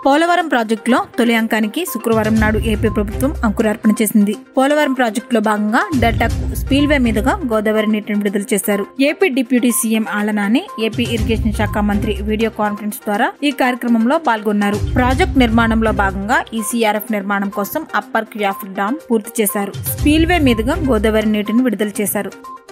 పోలవరం ప్రాజెక్టులో తొలి అంకానికి శుక్రవారం నాడు ఏపీ ప్రభుత్వం అంకురార్పణ చేసింది. పోలవరం ప్రాజెక్టులో భాగంగా డెల్టాకు స్పిల్వే మీదుగా గోదావరి నీటిని విడుదల చేశారు. ఏపీ డిప్యూటీ సీఎం ఆలనాని, ఏపీ ఇరిగేషన్ శాఖ మంత్రి వీడియో కాన్ఫరెన్స్ ద్వారా ఈ కార్యక్రమంలో పాల్గొన్నారు. ప్రాజెక్టు నిర్మాణంలో భాగంగా ఈసీఆర్ఎఫ్ నిర్మాణం కోసం అప్పర్ క్యాఫ్ డామ్ పూర్తి చేశారు. స్పిల్వే మీదుగా గోదావరి నీటిని విడుదల చేశారు.